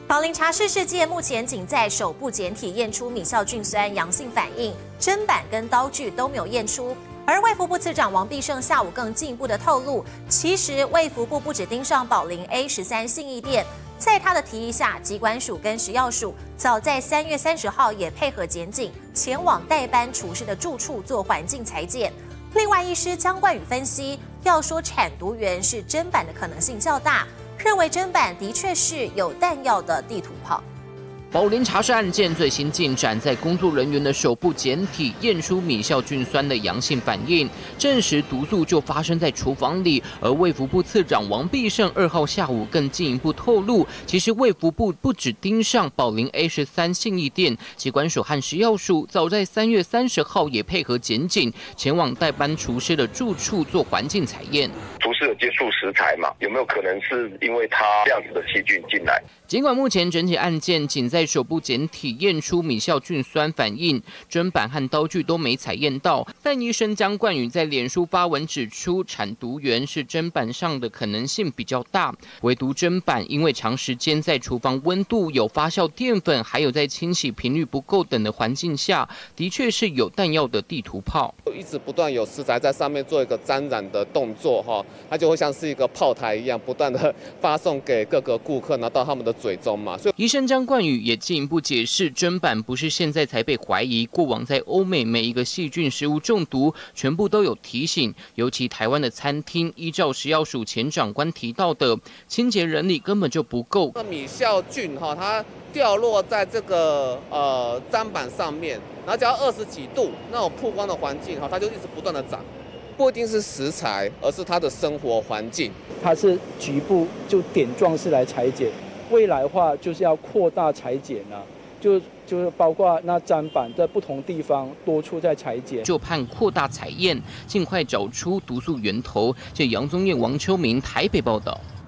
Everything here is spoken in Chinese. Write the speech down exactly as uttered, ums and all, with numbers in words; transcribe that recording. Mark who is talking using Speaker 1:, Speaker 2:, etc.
Speaker 1: 宝林茶室事件目前仅在手部检体验出米酵菌酸阳性反应，砧板跟刀具都没有验出。而卫福部次长王必胜下午更进一步的透露，其实卫福部不止盯上宝林 A 十三信义店，在他的提议下，疾管署跟食药署早在三月三十号也配合检警前往代班厨师的住处做环境裁剪。另外，医师江冠宇分析，要说产毒源是砧板的可能性较大，认为砧板的确是有弹药的地图炮。
Speaker 2: 宝林茶室案件最新进展，在工作人员的手部检体验出米酵菌酸的阳性反应，证实毒素就发生在厨房里。而卫福部次长王必胜二号下午更进一步透露，其实卫福部不只盯上宝林 A 十三信义店，疾管署和食药署早在三月三十号也配合检警前往代班厨师的住处做环境采验。
Speaker 3: 厨师有接触食材嘛？有没有可能是因为他这样子的细菌进来？
Speaker 2: 尽管目前整起案件仅在手部检体验出米酵菌酸反应，砧板和刀具都没采验到，但医生江冠宇在脸书发文指出，产毒源是砧板上的可能性比较大，唯独砧板因为长时间在厨房温度、有发酵淀粉，还有在清洗频率不够等的环境下，的确是有弹药的地图炮。
Speaker 4: 一直不断有食材在上面做一个沾染的动作，哈，它就会像是一个炮台一样，不断的发送给各个顾客，拿到他们的嘴中嘛。所以，
Speaker 2: 医生江冠宇也进一步解释，砧板不是现在才被怀疑，过往在欧美每一个细菌食物中毒，全部都有提醒。尤其台湾的餐厅，依照食药署前长官提到的，清洁人力根本就不够。
Speaker 4: 米酵菌哈，它掉落在这个呃砧板上面，然后只要二十几度那种曝光的环境哈，它就一直不断的长。不一定是食材，而是它的生活环境。
Speaker 5: 它是局部就点状式来裁剪，未来的话就是要扩大裁剪啊，就就是包括那砧板在不同地方多处在裁剪，
Speaker 2: 就盼扩大采验，尽快找出毒素源头。这杨宗彦、王秋明台北报道。